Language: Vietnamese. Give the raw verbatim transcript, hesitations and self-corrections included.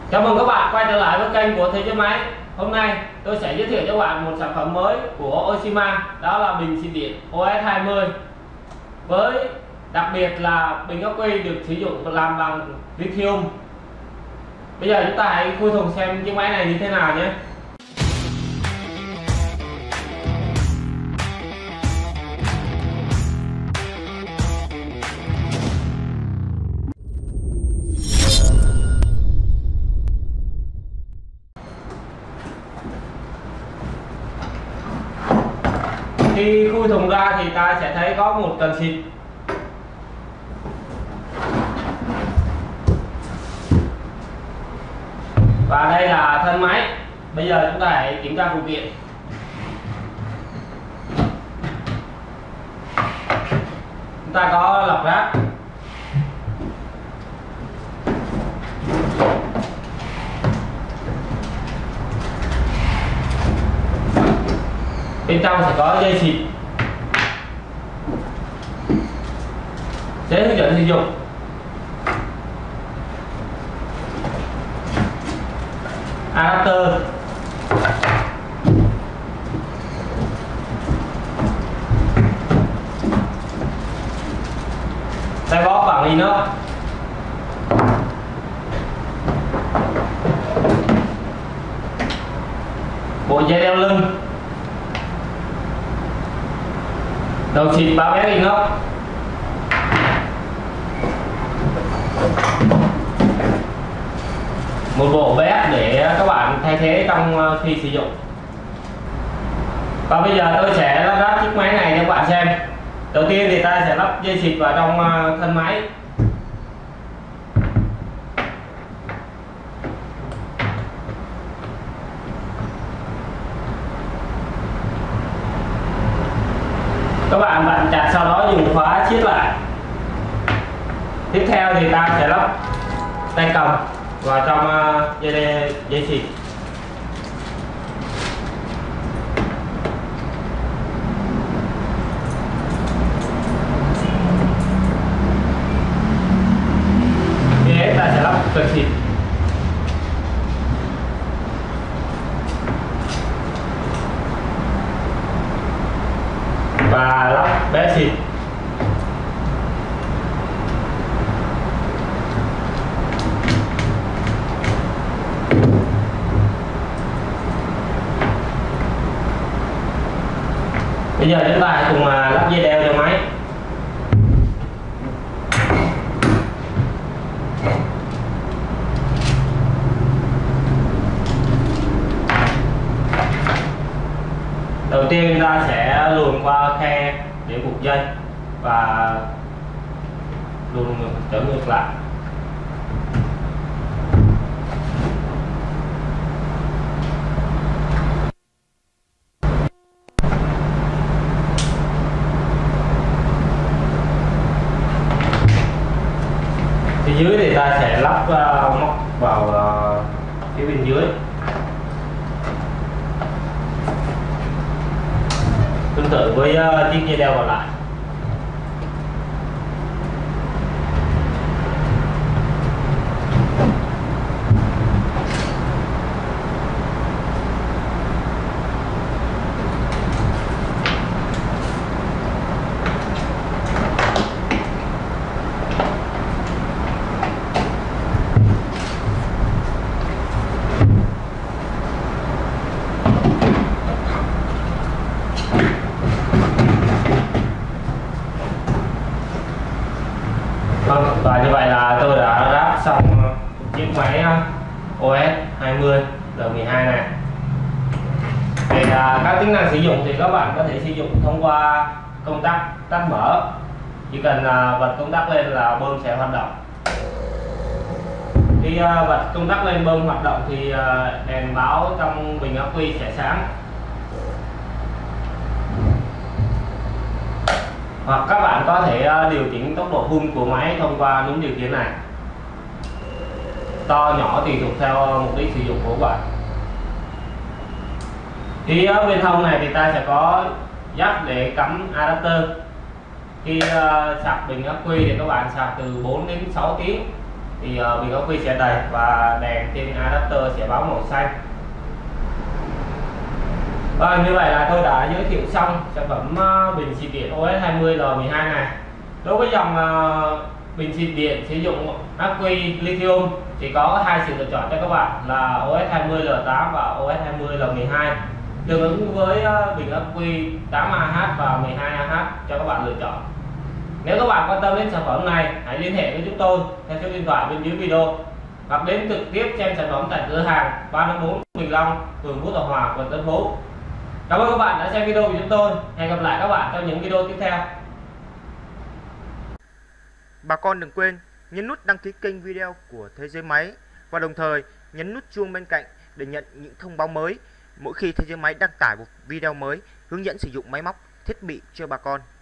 Chào mừng các bạn quay trở lại với kênh của Thế Giới Máy. Hôm nay tôi sẽ giới thiệu cho các bạn một sản phẩm mới của Oshima, đó là bình xịt điện O S hai mươi. Với đặc biệt là bình ắc quy được sử dụng làm bằng lithium. Bây giờ chúng ta hãy khui thùng xem chiếc máy này như thế nào nhé. Khi khui thùng ra thì ta sẽ thấy có một cần xịt. Và đây là thân máy. Bây giờ chúng ta hãy kiểm tra phụ kiện. Chúng ta có lọc ráp, bên trong sẽ có dây xịt, giấy hướng dẫn sử dụng, adapter, tay bóp bằng inox, bộ dây đeo lưng, đầu xịt báo bé inox, một bộ bé để các bạn thay thế trong khi sử dụng. Và bây giờ tôi sẽ lắp ráp chiếc máy này cho các bạn xem. Đầu tiên thì ta sẽ lắp dây xịt vào trong thân máy. Các bạn vặn chặt, sau đó dùng khóa siết lại. Tiếp theo thì ta sẽ lắp tay cầm vào trong dây dây xịt. Tiếp theo ta sẽ lắp cần xịt. Và lắp bé xịt. Bây giờ chúng ta hãy cùng lắp dây đeo cho máy. Đầu tiên ta sẽ luồn qua khe để buộc dây và luồn ngược trở ngược lại. Phía dưới thì ta sẽ lắp uh, móc vào uh, phía bên dưới. Tương tự với uh, chiếc dây đeo còn lại. Và như vậy là tôi đã ráp xong chiếc máy O S hai mươi L mười hai này. Về các tính năng sử dụng thì các bạn có thể sử dụng thông qua công tắc tắt mở. Chỉ cần bật công tắc lên là bơm sẽ hoạt động. Khi bật công tắc lên bơm hoạt động thì đèn báo trong bình ắc quy sẽ sáng. Hoặc các bạn có thể điều chỉnh tốc độ phun của máy thông qua núm điều khiển này. To nhỏ tùy thuộc theo mục đích sử dụng của các bạn. Phía bên hông này thì ta sẽ có jack để cắm adapter. Khi uh, sạc bình ắc quy thì các bạn sạc từ bốn đến sáu tiếng thì uh, bình ắc quy sẽ đầy và đèn trên adapter sẽ báo màu xanh. Vâng, như vậy là tôi đã giới thiệu xong sản phẩm uh, bình xịt điện o ét hai mươi L mười hai này. Đối với dòng uh, bình xịt điện sử dụng ắc quy lithium thì có hai sự lựa chọn cho các bạn là o ét hai mươi L tám và o ét hai mươi L mười hai, tương ứng với uh, bình ắc quy tám A H và mười hai A H cho các bạn lựa chọn. Nếu các bạn quan tâm đến sản phẩm này, hãy liên hệ với chúng tôi theo số điện thoại bên dưới video hoặc đến trực tiếp xem sản phẩm tại cửa hàng ba năm bốn Bình Long, phường Phú Thọ Hòa, quận Tân Phú. Cảm ơn các bạn đã xem video của chúng tôi. Hẹn gặp lại các bạn trong những video tiếp theo. Bà con đừng quên nhấn nút đăng ký kênh video của Thế Giới Máy và đồng thời nhấn nút chuông bên cạnh để nhận những thông báo mới mỗi khi Thế Giới Máy đăng tải một video mới hướng dẫn sử dụng máy móc, thiết bị cho bà con.